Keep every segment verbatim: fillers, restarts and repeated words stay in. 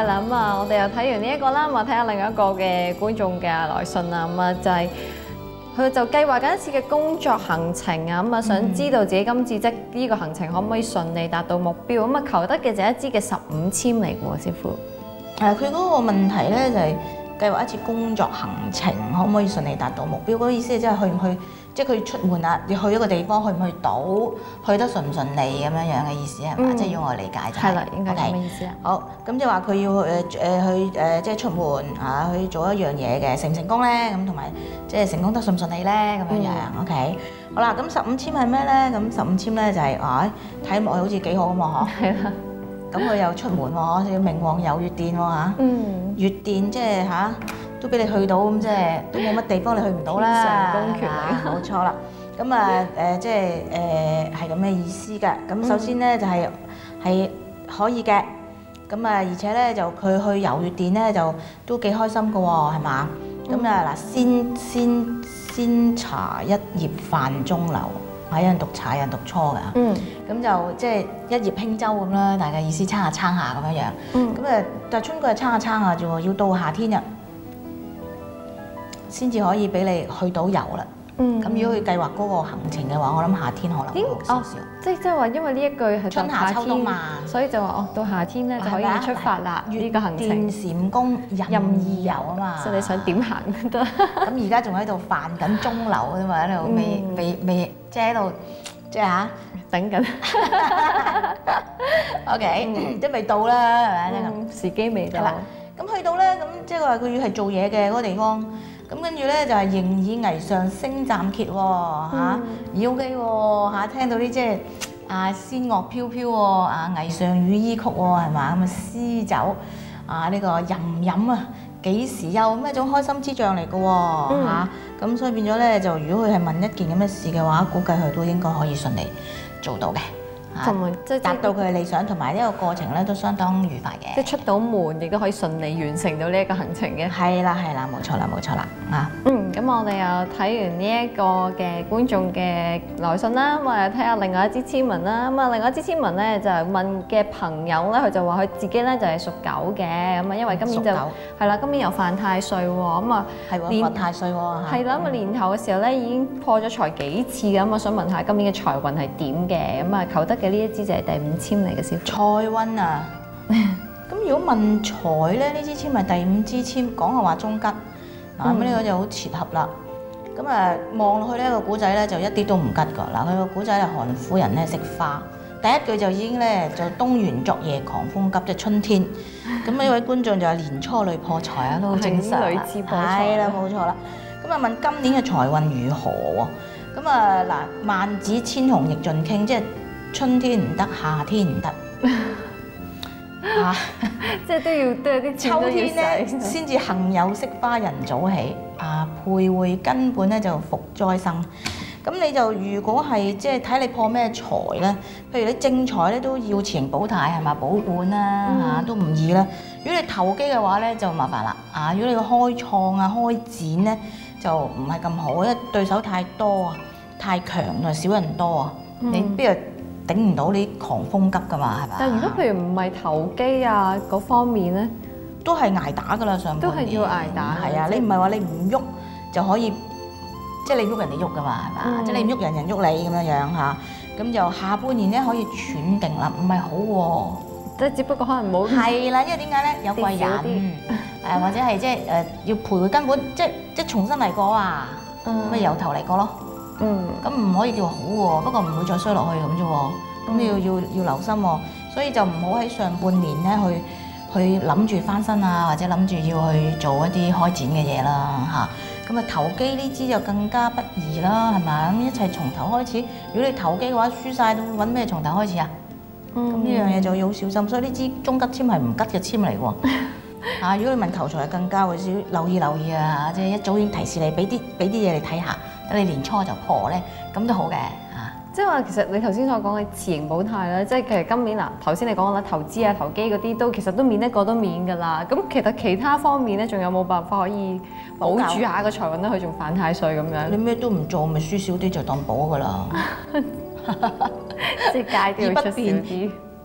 係啦，咁啊，我哋又睇完呢一個啦，咁啊睇下另一個嘅觀眾嘅來信啦，咁啊就係佢就計劃緊一次嘅工作行程啊，咁啊想知道自己今次即呢個行程可唔可以順利達到目標，咁啊求得嘅就係一支嘅十五籤嚟嘅喎，師傅。 誒，佢嗰個問題咧就係計劃一次工作行程可唔可以順利達到目標？嗰個意思係即係去唔去，即係佢出門啦，要去一個地方，去唔去到，去得順唔順利咁樣樣嘅意思係嘛？ 嗯即係要我理解就係啦，應該咁嘅意思啊。 好，咁即係話佢要誒誒去誒即係出門啊，去做一樣嘢嘅，成唔成功咧？咁同埋即係成功得順唔順利咧？咁樣樣 OK。好啦，咁十五籤係咩咧？咁十五籤咧就係啊，睇落去好似幾好咁嘛，嗬。 係啦。 咁佢又出門喎，要名旺有月電喎嚇。 嗯。 月電即係嚇，都俾你去到咁，即係都冇乜地方你去唔到啦。 天上公權嚟。 冇錯啦。咁啊誒，即係誒係咁嘅意思嘅。咁首先咧就係係可以嘅。咁啊，而且咧就佢去遊月電咧就都幾開心嘅喎，係嘛？咁啊嗱，先先先茶一葉泛中流。有人讀茶，有人讀初㗎。嗯，咁就即係一葉輕舟咁啦，大概意思撐下撐下咁樣樣。嗯，咁誒，但係春季係撐下撐下啫喎，要到夏天啊，先至可以俾你去到遊啦。嗯，咁如果佢計劃嗰個行程嘅話，我諗夏天可能會好少少。 即係即係話，因為呢一句係春夏秋冬嘛， 所以就話哦，到夏天咧就可以出發啦。呢個行程月電蟾宮任意遊啊嘛， 所以你想點行都得。 咁而家仲喺度泛緊中流啫嘛，喺度未未未即係喺度即係嚇等緊。 OK，即係未到啦，係咪？即係咁時機未到。 係啦，咁去到咧，咁即係話佢要係做嘢嘅嗰個地方。咁跟住咧就係仍以霓上聲暫歇喎嚇，咦 OK 喎嚇，聽到啲即係啊仙樂飄飄喎，啊霓上羽衣曲喎係嘛，咁啊詩酒啊呢個吟吟啊幾時有咁一種開心之象嚟嘅喎嚇，咁所以變咗咧就如果佢係問一件咁嘅事嘅話，估計佢都應該可以順利做到嘅。 同埋即係達到佢嘅理想，同埋呢個過程咧都相當愉快嘅。 即係出到門，亦都可以順利完成到呢一個行程嘅。 係啦，係啦，冇錯啦，冇錯啦，啊！ 嗯，咁我哋又睇完呢一個嘅觀眾嘅來信啦，咁啊睇下另外一支籤文啦。咁啊，另外一支籤文咧就係問嘅朋友咧，佢就話佢自己咧就係屬狗嘅，咁啊因為今年就係啦，今年又犯太歲喎，咁啊係喎，犯太歲喎， 係啦，咁啊年頭嘅時候咧已經破咗財幾次嘅，咁我想問下今年嘅財運係點嘅？咁啊求得嘅呢一支就係第五籤嚟嘅師傅。 財運啊，咁如果問財咧，呢支籤係第五支籤，講係話中吉，嗱咁呢個就好切合啦。咁啊望落去呢個古仔咧就一啲都唔吉㗎。嗱佢個古仔係韓夫人咧食花，第一句就已經咧就東元昨夜狂風急，即係春天。咁呢位觀眾就係年初累破財啊，都好正常啦。係啦，冇錯啦。咁啊問今年嘅財運如何喎？咁啊嗱，萬紫千紅亦盡傾，即係春天唔得，夏天唔得，啊， 即係都要都有啲錢都要使。 秋天咧先至幸有惜花人早起，啊，徘徊根本咧就伏災生。咁你就如果係即係睇你破咩財咧，譬如你正財咧都要持盈保泰係嘛，保管啦嚇、啊、都唔易啦。如果你投機嘅話咧就麻煩啦，啊，如果你個開創啊開展咧就唔係咁好，因為對手太多啊，太強啊，少人多啊，嗯、你邊度頂唔到你狂風急噶嘛係嘛？ 但係如果譬如唔係投機啊嗰方面咧， 都係捱打噶啦上半年。 都係要捱打。 係啊，你唔係話你唔喐就可以。即係你喐人哋喐噶嘛，係嘛？嗯、即係你唔喐人人喐你咁樣樣嚇，咁就下半年咧可以喘定啦，唔係好喎。 即係只不過可能冇。係啦，因為點解咧？有貴人，誒或者係即係誒要徘徊根本，即係即係重新嚟過啊，咁咪、嗯、由頭嚟過咯。嗯。咁唔可以叫好喎，不過唔會再衰落去咁啫喎。咁你要要要留心喎，所以就唔好喺上半年咧去去諗住翻身啊，或者諗住要去做一啲開展嘅嘢啦嚇。咁啊投機呢支就更加不易啦，係咪？咁一切從頭開始。如果你投機嘅話，輸晒，都揾咩從頭開始啊？咁呢、嗯、樣嘢就要好小心。所以呢支中吉籤係唔吉嘅籤嚟喎。啊，如果你問求財，更加會少留意留意啊！即係一早已經提示你，俾啲俾啲嘢你睇下，等你年初就破咧，咁都好嘅。 即係話其實你頭先所講嘅持盈保泰咧，即係其實今年嗱頭先你講啦，投資啊、投機嗰啲都其實都免得過都免㗎啦。咁其實其他方面咧，仲有冇辦法可以保住下個財運咧？佢仲犯太歲咁樣。你咩都唔做，咪輸少啲就當保㗎啦。 即係戒掉出少啲。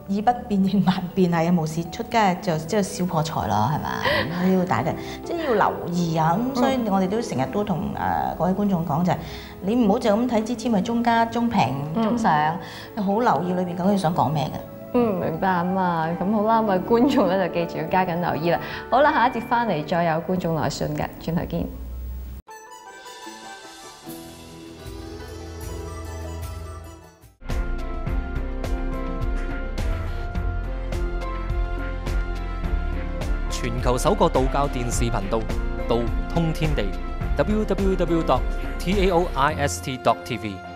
以不變應萬變係啊，無事出街就即係小破財咯，係嘛？要大家即係要留意啊！咁所以我哋都成日都同誒各位觀眾講就係，你唔好就咁睇支簽係中加、中平、中上，好留意裏邊究竟想講咩嘅。 嗯，明白啊嘛。咁好啦，咁啊觀眾咧就記住要加緊留意啦。好啦，下一節翻嚟再有觀眾來信嘅，轉頭見。 全球首個道教電視頻道，道通天地 ，w w w dot taoist dot t v。